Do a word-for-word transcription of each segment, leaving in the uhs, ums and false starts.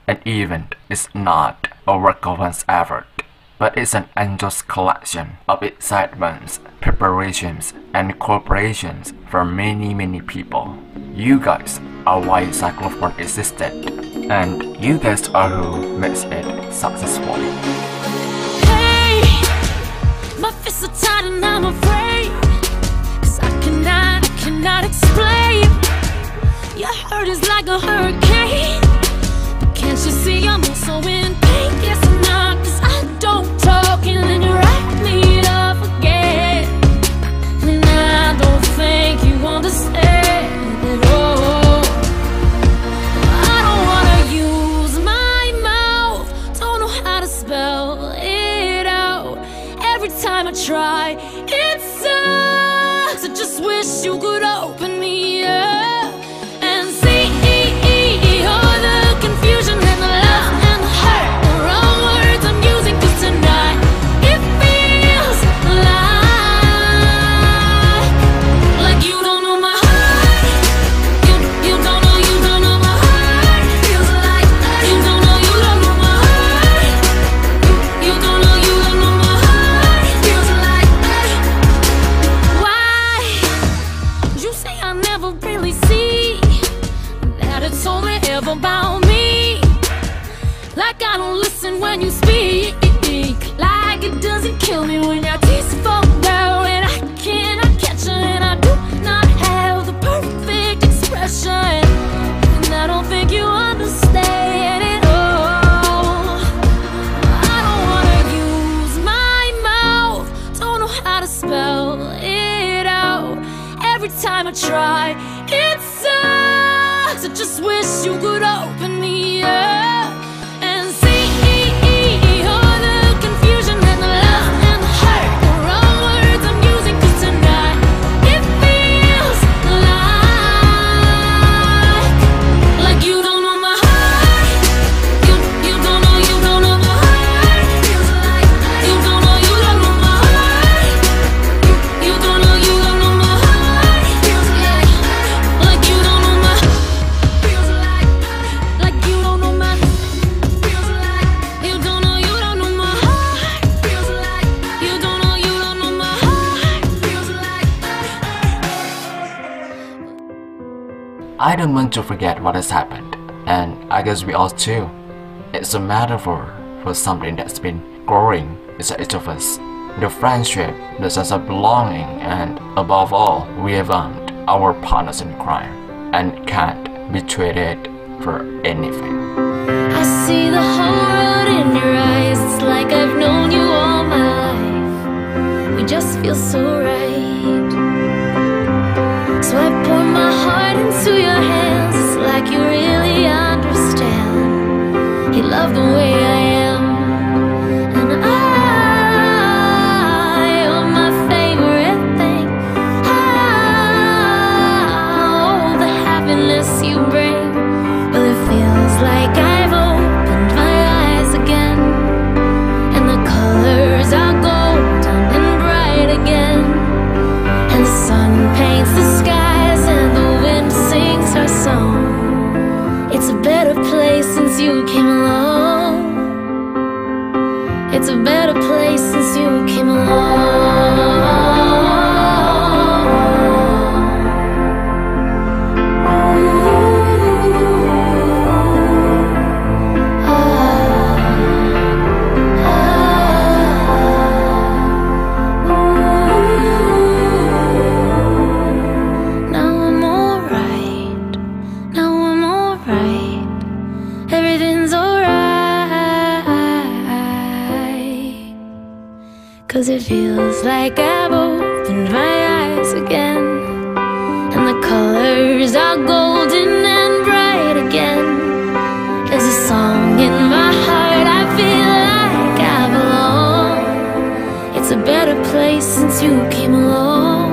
An event is not a work of one's effort, but it's an endless collection of excitements, preparations, and cooperations from many many people. You guys are why Cyclophone existed, and you guys are who makes it successful. Hey, my fists are tied and I'm afraid, 'cause I cannot, I cannot explain. Your hurt is like a hurricane, but can't you see I'm also in pain? Yes, I'm not, 'cause I don't talk and then you wrap me up again. And I don't think you understand at all. I don't wanna use my mouth, don't know how to spell it out. Every time I try, it sucks. I just wish you could open me up and see all the confusion and the love and the hurt, the wrong words I'm using, 'cause tonight it feels like like you don't know my heart. You you don't know, you don't know my heart. Feels like you don't know, you don't know my heart. You don't know, you don't know my heart. Feels like why you say I never really see that it's only ever about me. Like I don't listen when you speak, like it doesn't kill me when your teeth fall down and I cannot catch it, and I do not have the perfect expression, and I don't think you understand it all. I don't wanna use my mouth, don't know how to spell it out. Every time I try, it sucks. I just wish you could open me up and see all the confusion and the love and the hurt, the wrong words I'm using, 'cause tonight it feels like like you don't know my heart. You you don't know, you don't know my heart. Feels like you don't know, you don't know my heart. You don't know, you don't know my heart. Feels like like you don't know my. Feels like like you don't know my. Feels like you don't know, you don't know my heart. Feels like you don't know, you don't know my heart. Feels like I don't want to forget what has happened, and I guess we all too. It's a metaphor for something that's been growing inside each of us. The friendship, the sense of belonging, and above all, we have earned our partners in crime and can't be traded for anything. I see the whole world in your eyes. It's like I've known you all my life. We just feel so right. So I pour my heart into your hands. It's like you really understand. You love the way I am, and I, you're my favorite thing. Oh, the happiness you bring. Well, it feels like I've opened my eyes again, and the colors are golden and bright again, and the sun paints the skies and the wind sings our song. It's a better place since you came along. It's a better place since you came along. Now I'm alright, now I'm alright, everything's alright. 'Cause it feels like I've opened my eyes again, and the colors are golden and bright again. There's a song in my heart, I feel like I belong. It's a better place since you came along.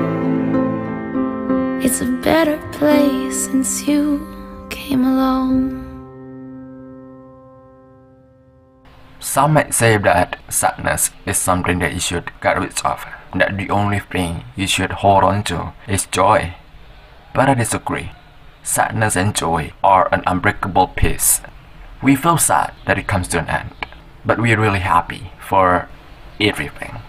It's a better place since you came along. Some might say that sadness is something that you should get rid of, that the only thing you should hold on to is joy. But I disagree. Sadness and joy are an unbreakable piece. We feel sad that it comes to an end, but we're really happy for everything.